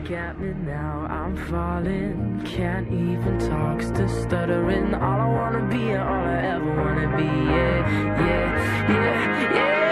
back at me now, I'm falling. Can't even talk, still stuttering. All I wanna be and all I ever wanna be, yeah, yeah, yeah, yeah.